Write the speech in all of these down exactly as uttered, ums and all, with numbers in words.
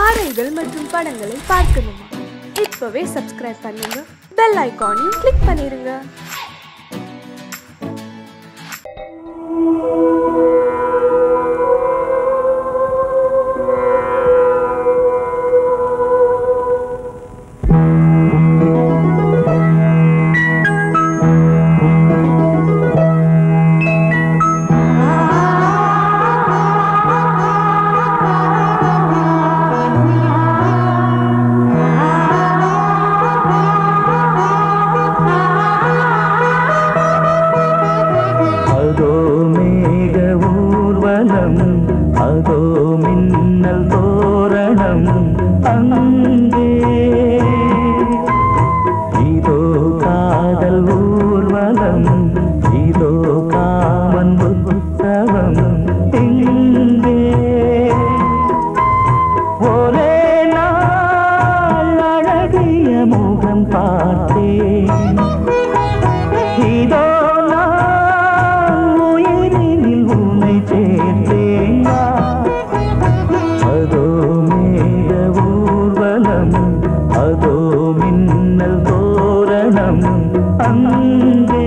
பாடல்கள் மற்றும் படங்களை பார்க்கணுமா? இப்பவே சப்ஸ்கிரைப் பண்ணுங்க, பெல் ஐகானையும் கிளிக் பண்ணிருங்க. அதோ மின்னல் தோரணம் அங்கே, இதோ காதல் ஊர்வலம், இதோ காமன் உற்சவம் இங்கே. ஒரே நாள் அழகிய முகம் பார்த்தேன், இதோ அதோ மின்னல் தோரணம் அங்கே.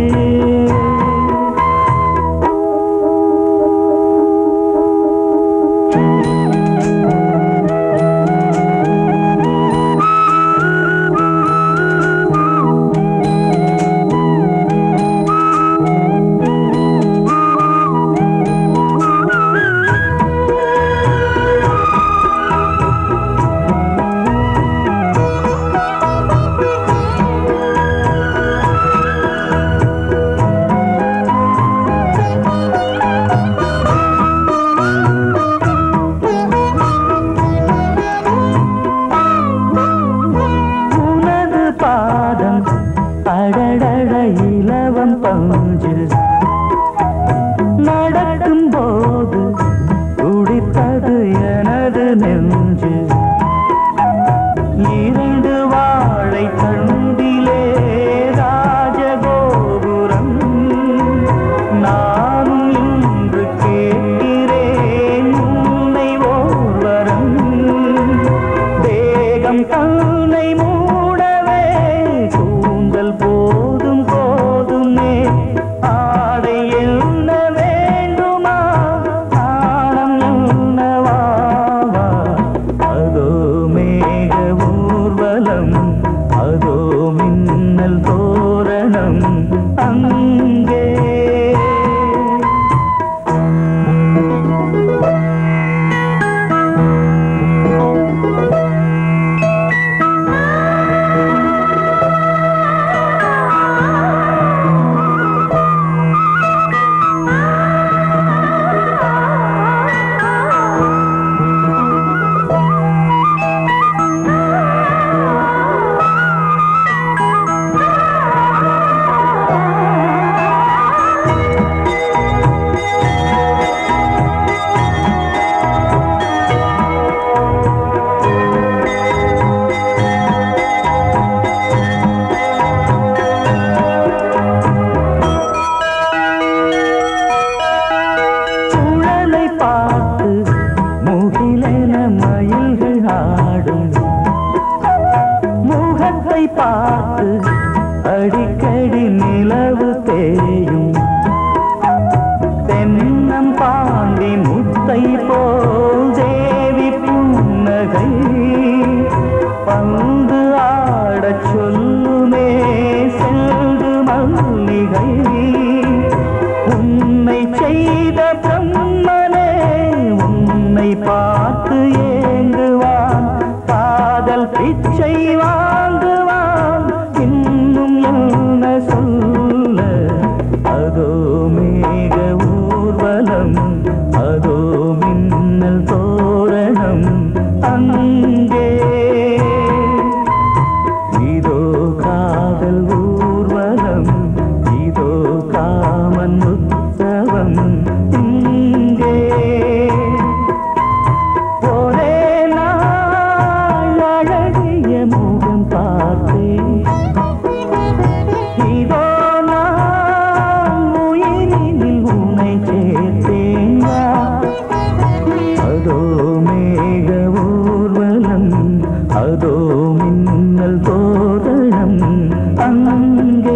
அடடட இலவம் பஞ்சு நடக்கும் போது துடித்தது எனது நெஞ்சு. இரண்டு வாழை தண்டிலே ராஜகோபுரம், நானும் இன்று கேட்கிறேன் உன்னை ஓர்வரம். தேகம் தன்னை மூடவே கூந்தல் போதும் போதுமே, ஆடை என்ன வேண்டுமா, ஆடம் என்னவாவா. அதோ மேக ஊர்வலம், அதோ மின்னல் தோரணம் அங்கே. முகத்தை பார்த்து அடிக்கடி நிலவு தேயும், தென்னம் பாண்டி முத்தை போல் தேவி புன்னகை. பந்து ஆடச் சொல்லுமே செல்து மல்லிகை. உன்னை செய்த பிரம்மனே உன்னை பார்த்து ஏங்குவான், காதல் பிச்சை வாங்குவான், இன்னும் என்ன சொல்ல. அதோ மேக ஊர்வலம், அதோ மின்னல் தோரணம் அங்கே. இதோ காதல் ஊர்வலம், இதோ காமன் உற்சவம் இங்கே. ஒரே நாள் அழகிய முகம் பார்த்தேன், இதோ நான் உயிரினில் உன்னை சேர்த்தேன். அதோ மேக ஊர்வலம். அதோ மின்னல் தோரணம் அங்கே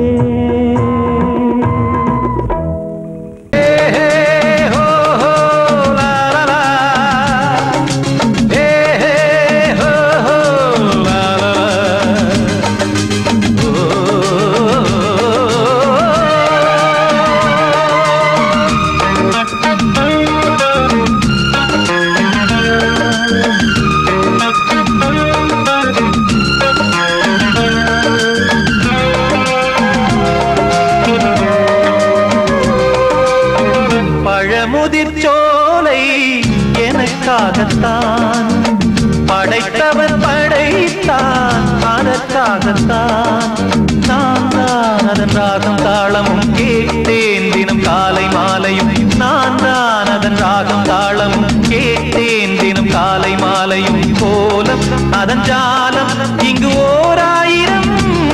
எனக்காகத்தான் படைத்தவன் படைத்தான் அதற்காகத்தான் நான் தான் அதன் ராகம் தாளமும் கேட்டேன் தினம் காலை மாலையும் நான் தான் அதன் ராகம் தாளமும் கேட்டேன் தினம் காலை மாலையும் கோலம் அதன் ஜாலம் இங்கு ஓராயிரம்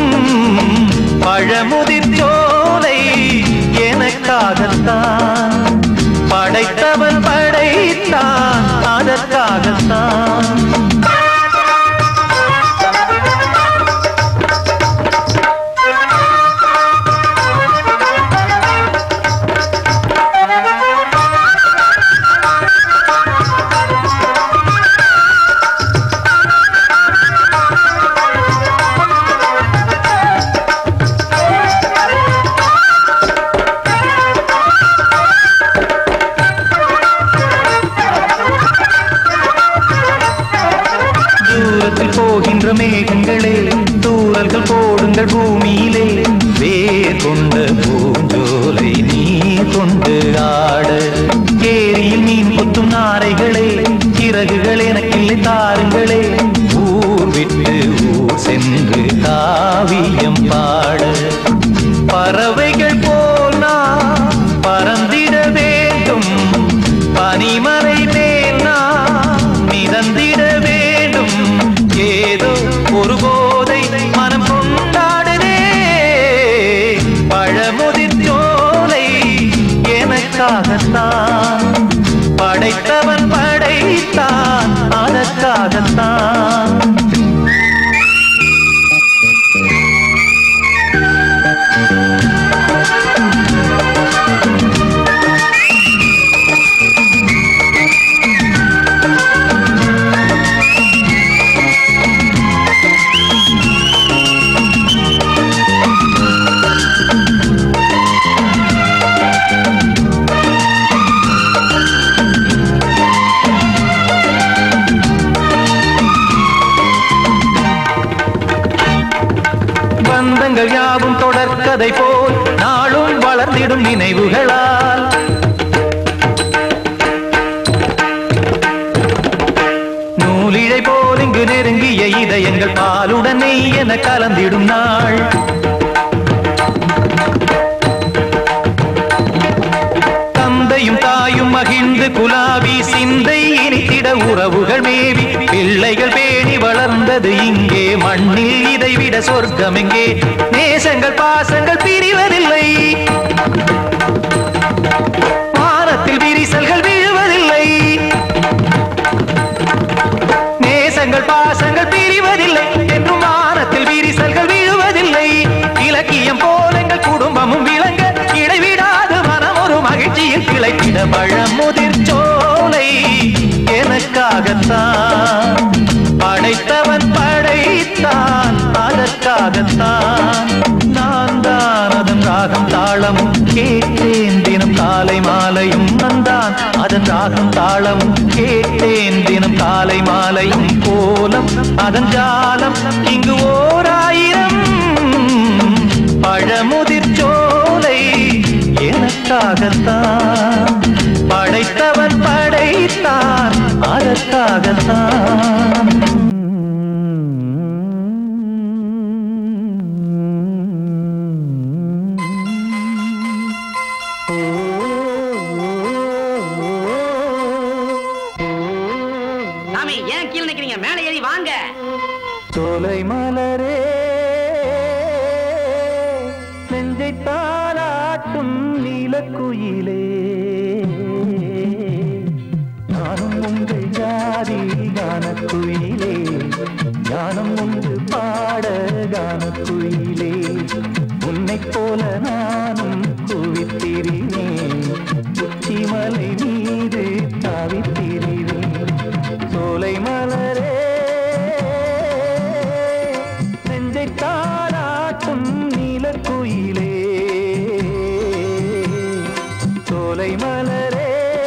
பழமுதிர் சோலை எனக்காகத்தான் படைத்தவன் படைத்தான் அதற்காகத்தான் போகின்ற மேகங்களே தூரல்கள் போடுங்கள் பூமியிலே வேர் கொண்ட பூஞ்சோலை நீ கொண்டு ஆட ஏரியில் மீன் கொத்தும் நாரைகளே சிறகுகள் எனக்கில்லை தாருங்களே ஊர் விட்டு ஊர் சென்று காவியம் பாட பறவைகள் போல் நான் பறந்திட வேண்டும் பனிமலை மேல் நான் மிதந்திட வேண்டும் ஏதோ ஒரு போதை மனம் கொண்டாடுதே பழமுதிர் சோலை எனக்காகத்தான் படைத்தவன் படைத்தான் அதற்காகத்தான் பந்தங்கள் யாவும் தொடர்கதை போல் நாளும் வளர்ந்திடும் நினைவுகளால் நூலிழை போல் இங்கு நெருங்கிய இதயங்கள் பாலுடன் நெய் என கலந்திடும் நாள் தந்தையும் தாயும் மகிழ்ந்து குலாவி சிந்தை இனித்திட உறவுகள் மேவி பிள்ளைகள் பேணி வளர்ந்தது இங்கே மண்ணில் இதைவிட சொர்க்கம் எங்கே நேசங்கள் பாசங்கள் பிரிவதில்லை வானத்தில் விரிசல்கள் விழுவதில்லை நேசங்கள் பாசங்கள் பிரிவதில்லை என்றும் வானத்தில் விரிசல்கள் விழுவதில்லை இலக்கியம் போல எங்கள் குடும்பமும் விளங்க இடைவிடாது மனம் ஒரு மகிழ்ச்சியில் கிளைத்திட பழமுதிர் சோலை எனக்காகத்தான் படைத்தவன் படைத்தான் அதற்காகத்தான் நான் தான் அதன் ராகம் தாளமும் கேட்டேன் தினம் காலை மாலையும் நந்தான் அதன் ராகம் தாளமும் கேட்டேன் தினம் காலை மாலையும் கோலம் அதன் ஜாலம் இங்கு ஓராயிரம் பழமுதிர் சோலை எனக்காகத்தான் படைத்தவன் படைத்தான் அதற்காகத்தான் சாமி ஏன் கீழே நிக்கிறீங்க மேலே ஏறி வாங்க சோலை மலரே நெஞ்சை தாளாட்டும் நீலக்குயிலே நானும் உங்கள் ஜாதி கானக்குயிலே ஞானம் உண்டு பாட கானக்குயிலே உன்னைப் போல நானும் குவித்திரினேன் உச்சிமலை மீது தாவித்திரினேன் சோலை மலரே நெஞ்சை தாராட்டும் நீலக்குயிலே சோலை மலரே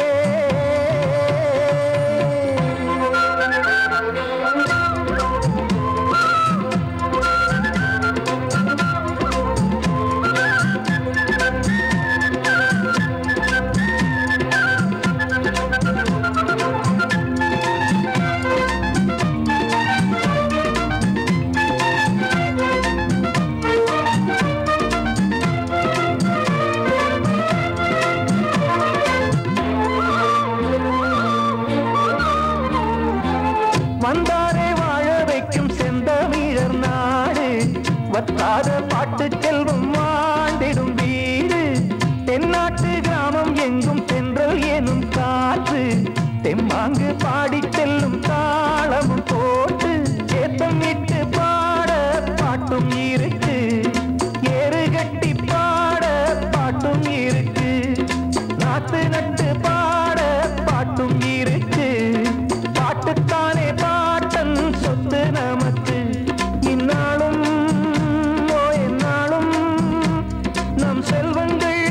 வந்தாரே வாழ வைக்கும் செந்தமிழர் நாடு வத்தாத பாட்டு செல்வம் வாழ்ந்திடும் வீடு தென்னாட்டு கிராமம் எங்கும் தென்றல் எனும் காற்று தெம்மாங்கு பாடி செல்லும் தாளமும் போட்டு ஏத்தம் இட்டு பாட பாட்டும் இருக்கு ஏறு கட்டி பாட பாட்டும் இருக்கு நாத்து நட்டு பாட பாட்டும் இருக்கு பாட்டுத்தானே பாட்டன் சொத்து நமக்கு இந்நாளும் ஓ எந்நாளும் நம் செல்வங்கள்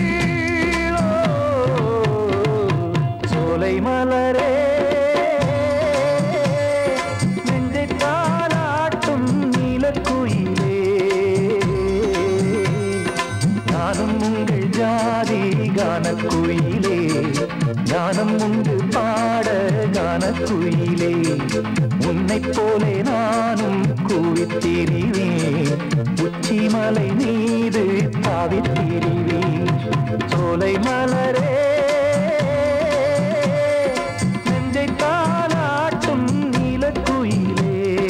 சோலை மலரே நெஞ்சை தாலாட்டும் நீலக்குயிலே நானும் உங்கள் ஜாதி கானக்குயிலே ஞானம் உண்டு பாட கானக்குயிலே உன்னைப் போலே நானும் கூவித்திரிவேன் உச்சிமலை மீது தாவித்திரிவேன் சோலை மலரே நெஞ்சை தாலாட்டும் நீலக்குயிலே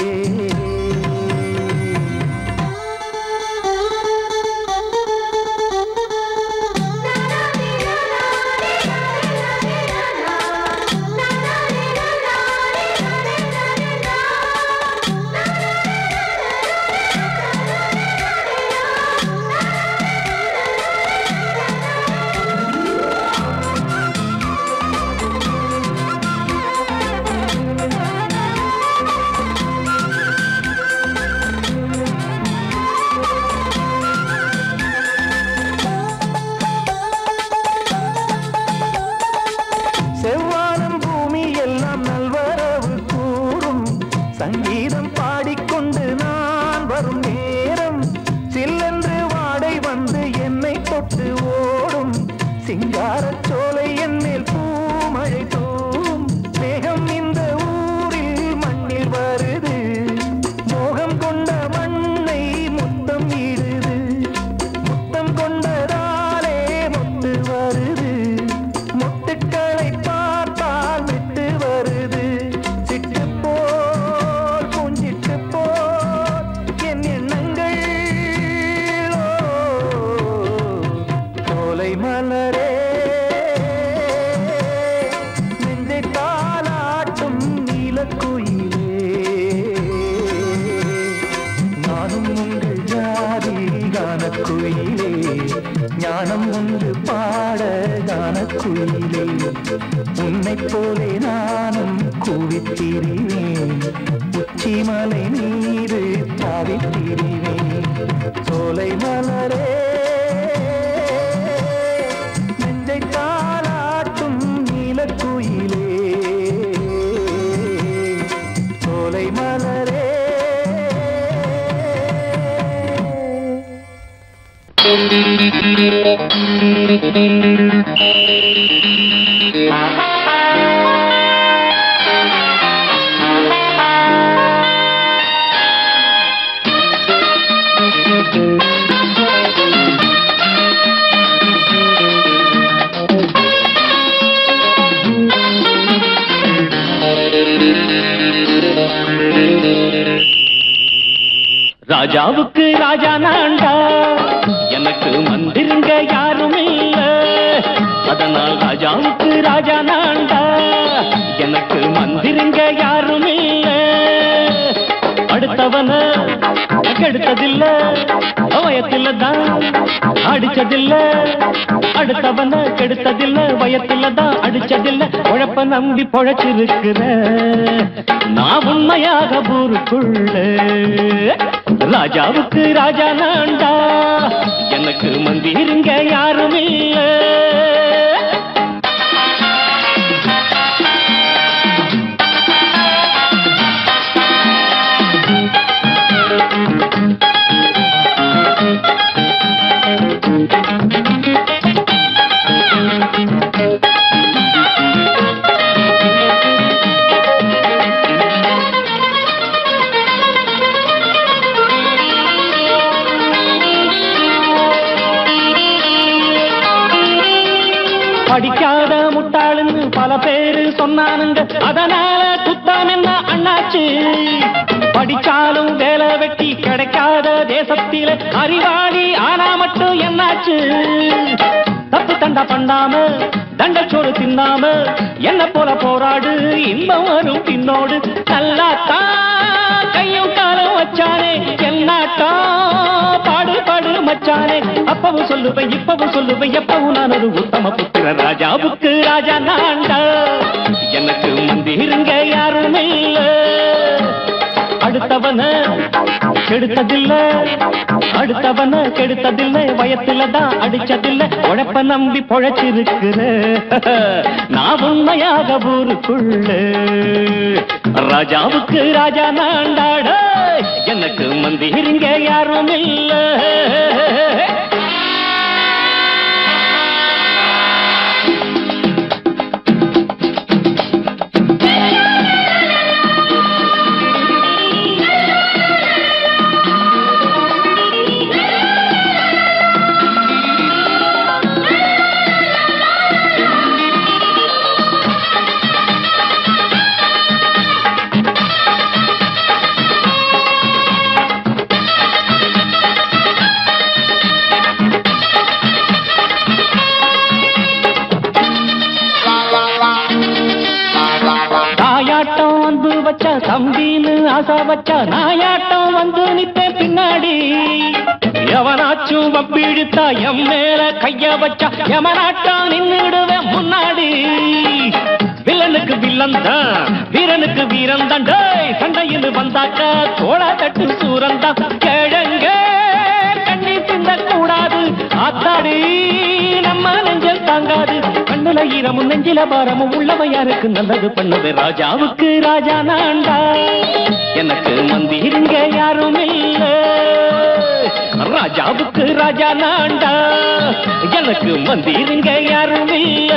செவ்வானம் பூமி எல்லாம் நல்வரவு கூறும் சங்கீதம் பாடிக்கொண்டு நான் வரும் நேரம் சில்லென்று வாடை வந்து என்னை தொட்டு ஓடும் சிங்காரச் சோலை என் மேல் பூமழை தூவும் மேகம் இந்த ஊரில் மண்ணில் வருது மோகம் கொண்ட மண்ணை முத்தம் இடுது முத்தம் கொண்டதாலே முத்து வருது முத்துக்களை பார்த்தால் விட்டு வருது சிட்டு போல் பூஞ்சிட்டு போல் என் எண்ணங்கள் சோலை மலரே நெஞ்சை தாலாட்டும் நீலக்குயிலே நானும் உங்கள் ஜாதி கானக்குயிலே ஞானம் ஒன்று பாட கானக்குயிலே உன்னைப் போலே நானும் கூவித்திரிவேன் உச்சிமலை மீது தாவித்திரிவேன் சோலை மலரே நெஞ்சை தாலாட்டும் நீலக்குயிலே சோலை மலரே ராஜாவுக்கு ராஜா நான்டா, எனக்கு மந்திருங்க யாரும் இல்ல. அதனால் ராஜாவுக்கு ராஜா நான்டா, எனக்கு மந்திருங்க யாரும் இல்ல. அடுத்த அடுத்தவன கெடுத்ததில்ல வயத்தில தான் அடிச்சதில்ல அடுத்தவன கெடுத்ததில்ல வயத்தில தான் அடிச்சதில்ல உழப்ப நம்பி பொழைச்சிருக்கிற நான் உண்மையாக ஊருக்குள்ள ராஜாவுக்கு ராஜா நான்டா எனக்கு மந்திருங்க யாரும் இல்ல படிக்காத முட்டாளுன்னு பல பேரு சொன்னானுங்க அதனால குத்தம் என்ன அண்ணாச்சு படிச்சாலும் வேலை வெட்டி கிடைக்காத தேசத்தில அறிவாளி ஆனா மட்டும் என்னாச்சு தப்பு தண்டா பண்ணாம தண்டச்சோறு தின்னாம என்ன போல போராடு இன்பம் வரும் பின்னோடு நல்லாத்தான் கையும் காலம் வச்சானே என்னாட்டா பாடு பாடு மச்சானே அப்பவும் சொல்லுவேன் இப்பவும் சொல்லுவேன் எப்பவும் நான் ஒரு உத்தம புத்திர ராஜாவுக்கு ராஜா நான்டா எனக்கு மந்திருங்க யாரும் இல்ல அடுத்தவன கெடுத்ததில்ல அடுத்தவன கெடுத்ததில்ல வயத்தில தான் அடிச்சதில்ல உழைப்ப நம்பி பொழைச்சிருக்கிற நான் உண்மையாக ஊருக்குள்ள ராஜாவுக்கு ராஜா நான்டாட எனக்கு மந்திருங்க யாரும் இல்ல தம்பின்னு ஆசா வச்சா நாயாட்டம் வந்து நிப்பேன் பின்னாடி எவனாச்சும் வப்பிழுத்தா எம் மேல கைய வச்சா எவனாட்டம் நின்னுடுவேன் முன்னாடி வில்லனுக்கு வில்லன் தான் வீரனுக்கு வீரன் தான் சண்டையில் வந்தாக்கா தோளா தட்டு சூரன் தான் கிழங்க கண்ணி சிந்த கூடாது ஆத்தாடி நம்ம நெஞ்சல் தாங்காது கண்ணுல ஈரமும் நெஞ்சில பாரமும் உள்ளவ யாருக்கு நல்லது பண்ணது ராஜாவுக்கு ராஜா நான்டா எனக்கு மந்திருங்க யாரும் இல்ல ராஜாவுக்கு ராஜா நான்டா எனக்கு மந்திருங்க யாரும் இல்ல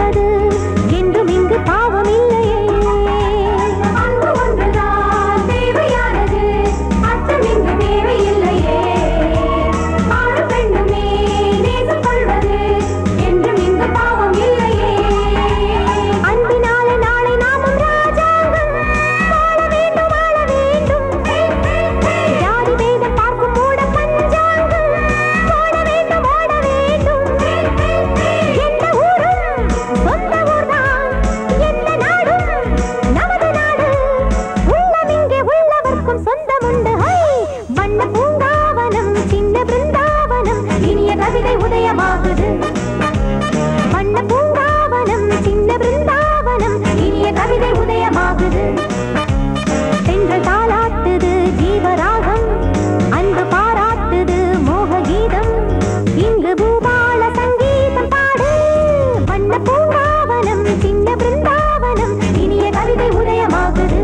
கொள்வது என்றும் இங்கு பாவம் இல்லையே. அன்பு ஒன்றுதான் தேவையானது, அச்சம் இங்கு தேவையில்லையே. ஆணும் பெண்ணுமே நேசம் கொள்வது என்றும் இங்கு பாவம் இல்லையே. அன்பினாலே நாளை நாமும் ராஜாங்கம் வாழ வேண்டும் வாழ வேண்டும். ஜாதி வேதம் பார்க்கும் மூட பஞ்சாங்கம் ஓட வேண்டும் ஓட வேண்டும். எந்த ஊரும் சொந்த ஊர்தான், எந்த நாடும் நமது நாடு. உள்ளம் இங்கே உள்ளவர்க்கும் சொந்தம் உண்டு. ஹை! வண்ண பூங்காவனம் சின்ன பிருந்தாவனம் இனிய கவிதை உதயமாகுது. வண்ண பூங்காவனம் சின்ன பிருந்தாவனம் இனிய கவிதை உதயமாகுது. பெண்கள் தாளாட்டுது ஜீவராகம், அன்பு பாராட்டுது மோக கீதம். இங்கு பூபால சங்கீதம் பாடு. வண்ண பூங்காவனம் சின்ன பிருந்தாவனம் இனிய கவிதை உதயமாகுது.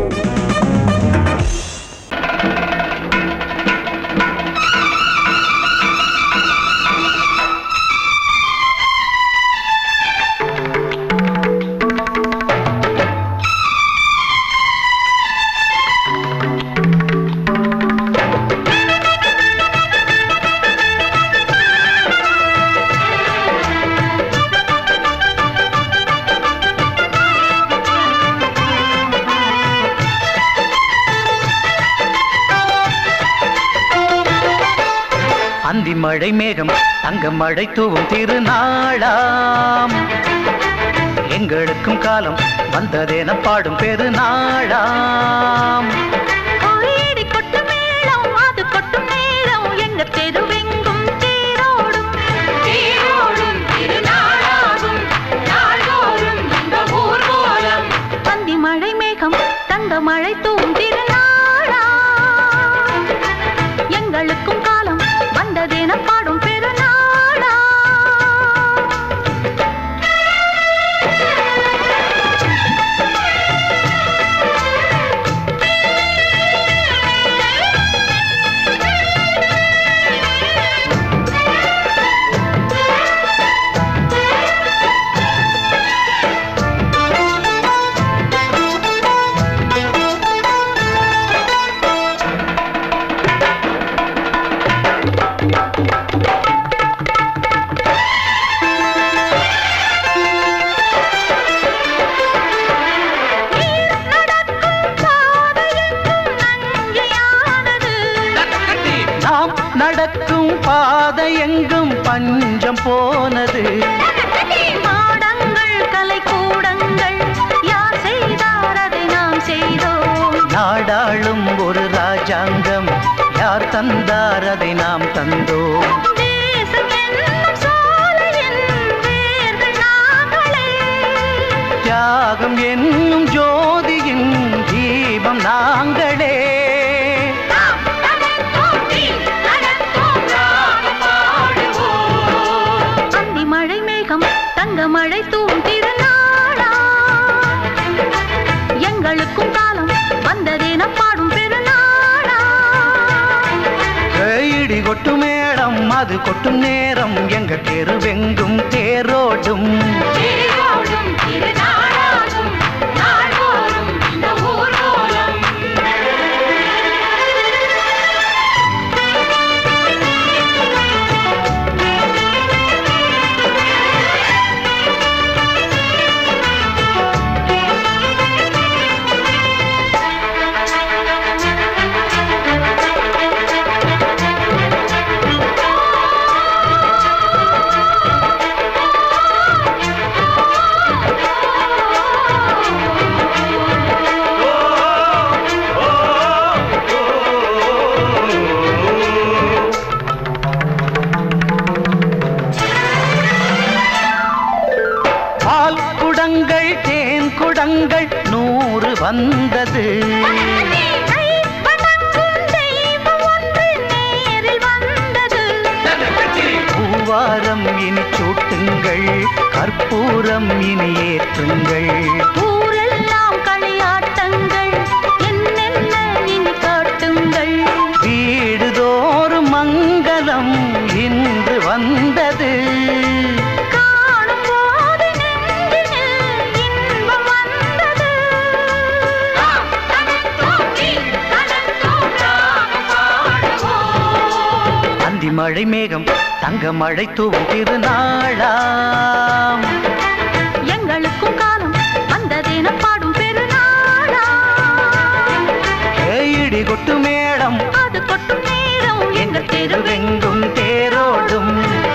அந்தி மழை மேகம் தங்க மழை தூவும் திருநாளாம், எங்களுக்கும் காலம் வந்ததென பாடும் பெருநாளாம். கோயிடி கொட்டும் மேளம் அது கொட்டும் நேரம் எங்க தெருவெங்கும் தேரோடும் தேரோடும் திருநாளாகும் நாள்தோறும் இந்த ஊர்வலம். பந்தி மழை மேகம் தங்க மழை தூவும் திருநாளா, எங்களுக்கும் காலம் வந்ததென பாடும் பெருநாளா. நாம் நடக்கும் பாதை எங்கும் பஞ்சம் போனது. மாடங்கள் கலை கூடங்கள் யார் செய்தார் அதை நாம் செய்தோம். நாடாளும் ஒரு ராஜாங்கம் யார் தந்தார் அதை நாம் தந்தோம். தேசம் என்னும் சோலையின் வேர்கள் நாங்களே. தியாகம் என்னும் ஜோதியின் தீபம் நாங்களே. அந்தி மழை மேகம் தங்க மழை தூவும் திருநாளா, எங்களுக்கும் காலம் வந்ததென பாடும் பெருநாளா. இடி கொட்டும் மேடம் அது கொட்டும் நேரம் எங்க தெருவெங்கும் தேரோடும் தேரோடும் திருநாளாகும் நாள்தோறும் இந்த ஊர்வலம். குடங்கள் நூறு வந்தது. பூவாரம் இனி சூட்டுங்கள், கற்பூரம் இனி ஏற்றுங்கள். ஊரெல்லாம் களியாட்டங்கள் என்னென்ன இனி காட்டுங்கள். வீடுதோறும் மங்களம் இன்று வந்தது. காணும் போது நெஞ்சில் மழை மேகம் தங்க மழை தூவும் திருநாளாம். எங்களுக்கும் காலம் வந்ததென பாடும் பெருநாளா. இடி கொட்டு மேளம் அது கொட்டும் நேரம் எங்கள் தெருவெங்கும் தேரோடும்.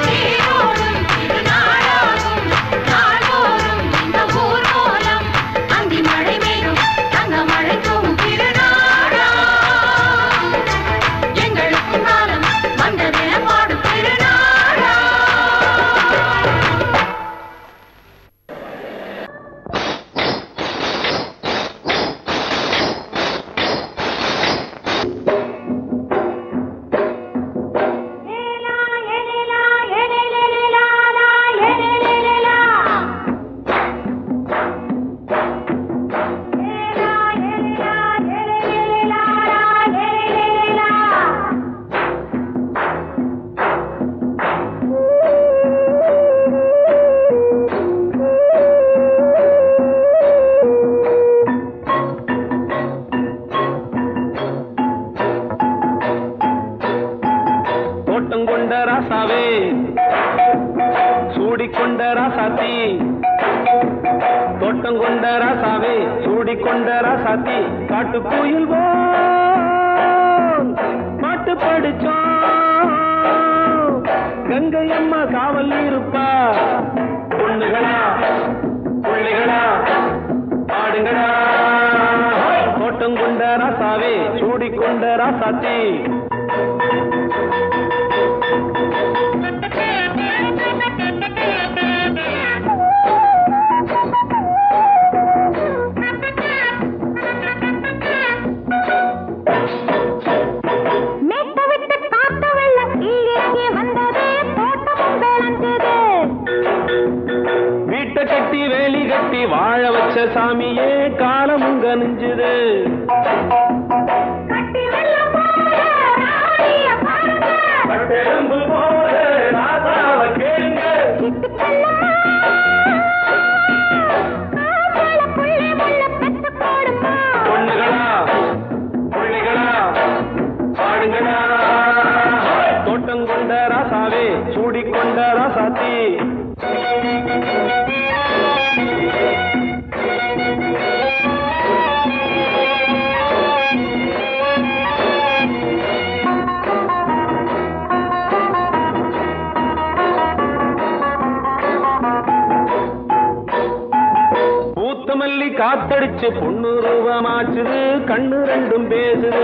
காத்தடிச்சு பொண்ணு ரூபமாச்சுது கண்ணு ரெண்டும் பேசுது.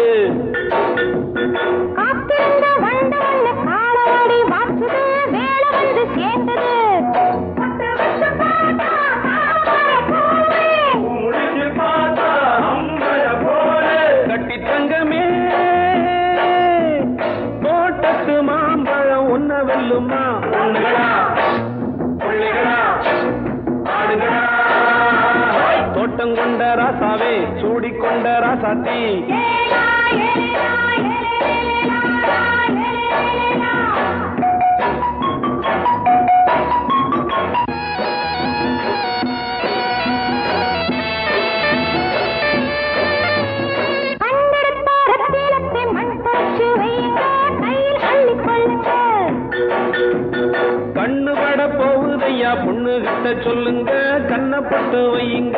கட்டி தங்கமே தோட்டத்து மாம்பழம் ஒன்ன வெல்லுமா. பொண்ணுகளா பிள்ளைகளா ஆடுகளா தோட்டம் கொண்ட ராசாவே சூடிக்கொண்ட ராசாத்தி. கண்ணு பட போகுதையா பொண்ணு கிட்ட சொல்லுங்க கண்ணப்பட்டு வையுங்க.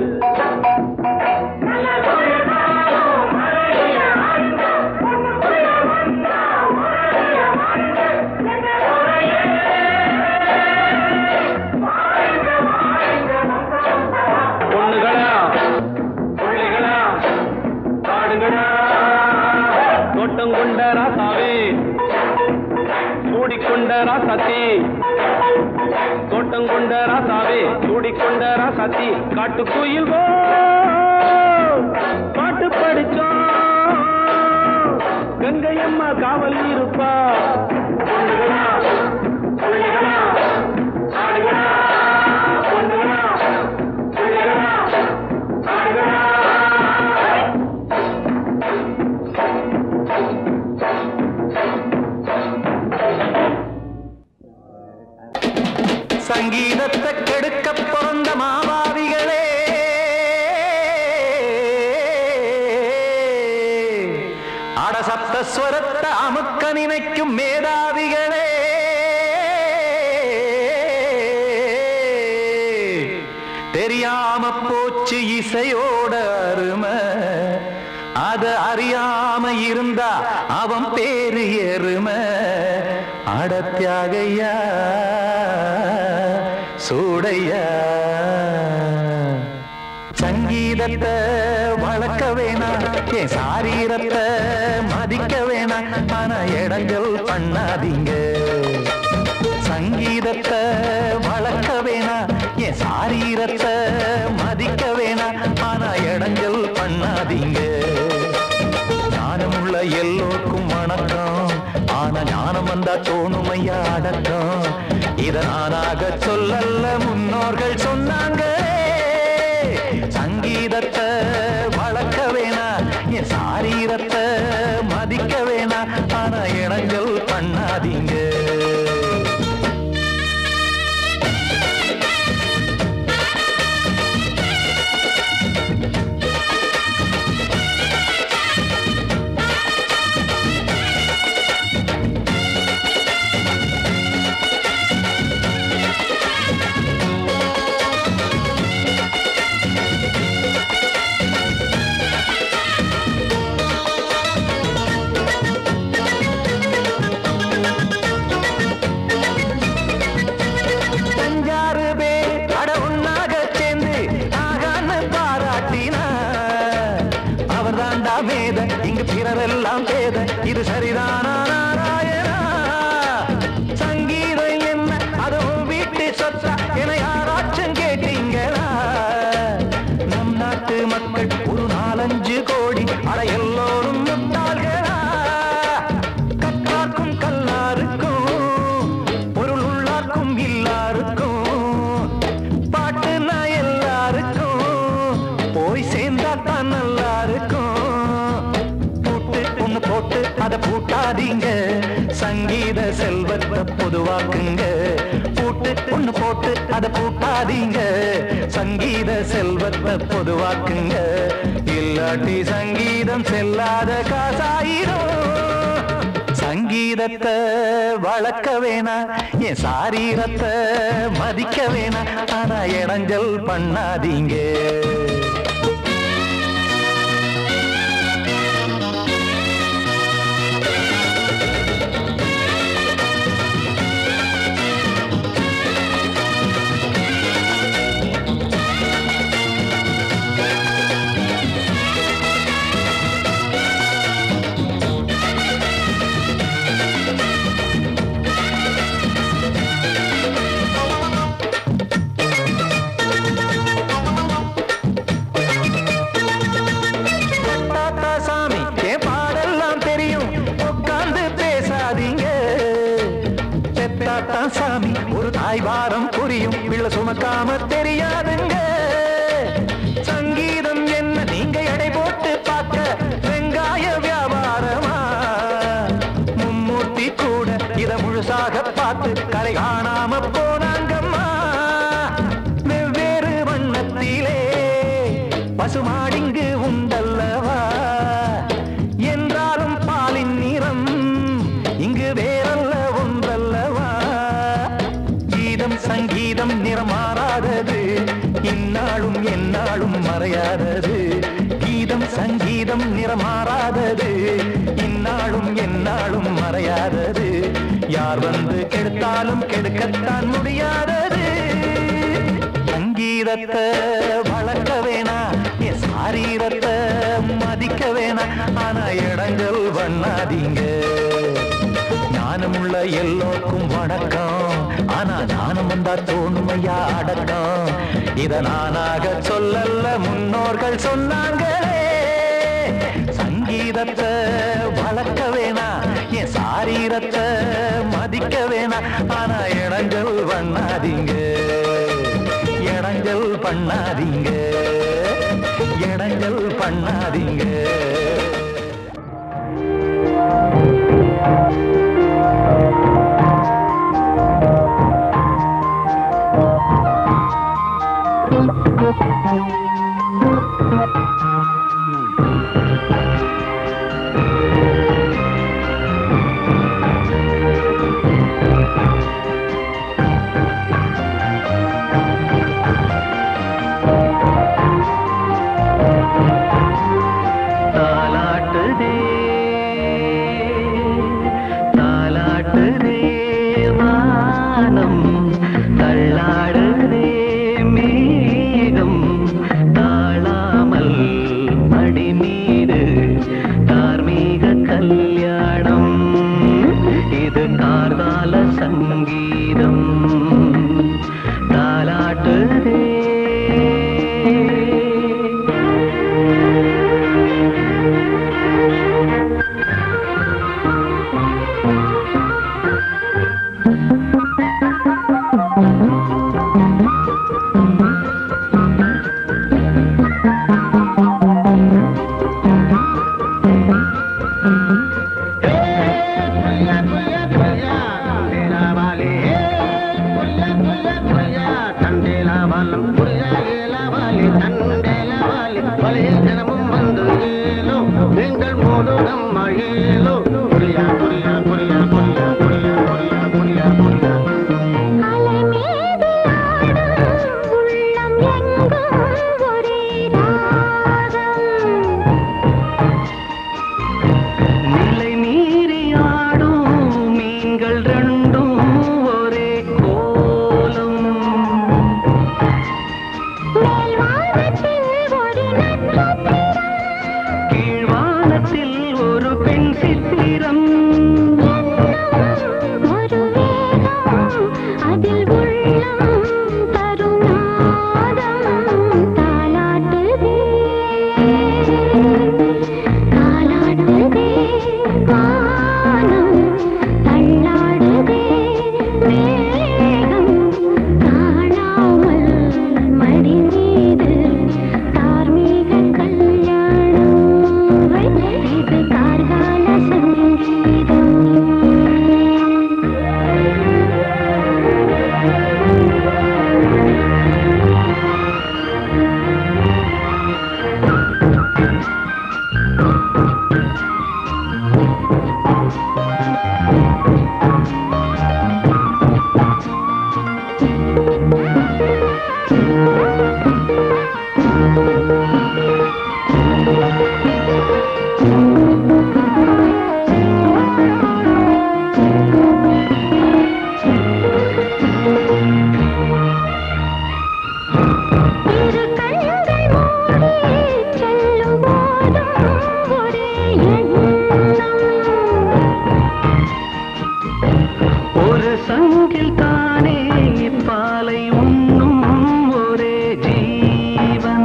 பொண்ணுகளா பிள்ளைகளா ஆடுகளா தோட்டம் கொண்ட ராசாவே சூடிக்கொண்ட ராசாத்தி. தோட்டம் கொண்ட ராசாவே சூடிக்கொண்ட ராசாத்தி. காட்டு கோயில் பாட்டு படிச்சோம் கங்கையம்மா காவல் இருப்பா. பொண்ணுகளா பிள்ளைகளா ஆடுகளா பொண்ணுகளா பிள்ளைகளா ஆடுகளா. சங்கீதத்தை கெடுக்க பிறந்த மாவாதிகளே, அடசப்த ஸ்வரத்தை அமுக்க நினைக்கும் மேதாவி தெரியாம போச்சு இசையோட அருமை அத அறியாம இருந்தா அவன் பேரு எருமை அடத்தியாகையா சூடையா சங்கீதத்தை வளர்க்க வேணாம் என் சாரீரத்தை மதிக்க வேணாம் ஆனா இடங்கள் பண்ணாதீங்க சங்கீதத்தை வளர்க்க வேணாம் என் சாரீரத்தை மதிக்க வேணாம் ஆனா இடங்கள் பண்ணாதீங்க ஞானமுள்ள எல்லோருக்கும் வணக்கம் ஆனா ஞானம் வந்தா தோணுமையா அடக்கம் இத நானாக சொல்லல்ல முன்னோர்கள் சொன்னாங்க சங்கீதத்தை வளர்க்க வேணா என் சாரீரத்தை மதிக்க வேணா ஆனா இடங்கள் பண்ணாதீங்க இங்கு பிறரெல்லாம் பேத இது சரிதானா நாராயணா சங்கீதம் என்ன அதுவும் வீட்டு சொத்தா என யாராச்சும் கேட்டீங்களா நம் நாட்டு மக்கள் ஒரு நாலஞ்சு கோடி அட எல்லோரும் முட்டாள்களா கற்றார்க்கும் கல்லாருக்கும் பொருள் உள்ளார்க்கும் இல்லாருக்கும் பாட்டுனா எல்லாருக்கும் போய் சேர்ந்தா தான் நல்லா இருக்கும் போட்டு அத பூட்டாதீங்க சங்கீத செல்வத்தை பொதுவாக்குங்க பூட்டு ஒண்ணு போட்டு அத பூட்டாதீங்க சங்கீத செல்வத்தை பொதுவாக்குங்க இல்லாட்டி சங்கீதம் செல்லாத காசாயிரும் சங்கீதத்தை வளர்க்க வேணா என் சாரீரத்தை மதிக்க வேணா ஆனா இடைஞ்சல் பண்ணாதீங்க சாமி ஒரு தாய் வாரம் புரியும் பிள்ளை சுமக்காம தெரியாதுங்க சங்கீதம் என்ன நீங்க எடை போட்டு பார்க்க வெங்காய வியாபாரமா மும்மூர்த்தி கூட இத முழுசாக பார்த்து கரை காணாம போனாங்கம்மா வெவ்வேறு வண்ணத்திலே பசுமாடிங்கு உண்டல்லவா என்றாலும் பாலின் நிறம் இங்கு வேறல்ல ஒன்றல்லவா சங்கீதம் நிறமாறாதது இந்நாளும் எந்நாளும் மறையாதது கீதம் சங்கீதம் நிறமாறாதது இந்நாளும் எந்நாளும் மறையாதது யார் வந்து கெடுத்தாலும் கெடுக்கத்தான் முடியாதது சங்கீதத்தை வளர்க்க வேணா என் சாரீரத்தை மதிக்க வேணா ஆனா இடங்கள் பண்ணாதீங்க ஞானமுள்ள எல்லோருக்கும் வணக்கம் ஆனா ஞானம் வந்தா தோணுமையா அடக்கம் இத நானாக சொல்லல்ல முன்னோர்கள் சொன்னாங்களே சங்கீதத்தை வளர்க்க வேணா என் சாரீரத்தை மதிக்க வேணா ஆனா இடங்கள் பண்ணாதீங்க இடங்கள் பண்ணாதீங்க இடங்கள் பண்ணாதீங்க கீழ்வானத்தில் ஒரு பெண் சித்திரம் அதில் உள்ளம் தருநாதம் தாலாட்டுதே தாலாட்டுதே வானம் தள்ளாடுதே மேகம் காணாமல் மடி மீது தார்மீக கல்யாணம் இது கார்கால சங்கீதம் இரு கண்கள் மூடி செல்லும் போதும் ஒரே எண்ணம் ஒரு சங்கில் தானே பாலை உண்ணும் ஒரே ஜீவன்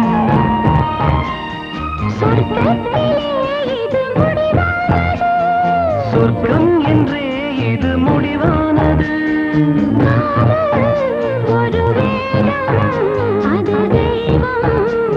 சொர்க்கத்திலே இது முடிவானது சொர்க்கம் என்றே இது முடிவானது காதல் ஒரு வேதம் அது தெய்வம்